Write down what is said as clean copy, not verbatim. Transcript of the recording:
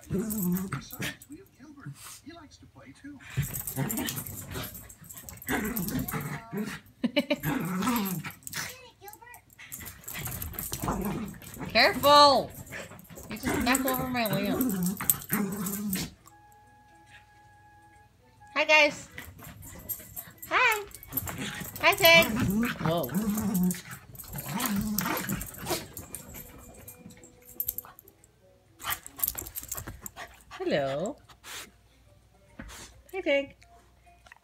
Besides, we have Gilbert. He likes to play too. Careful! You just knocked over my lamp. Hi, guys. Hi. Hi, Tig. Whoa. Hello. Hi, Tig.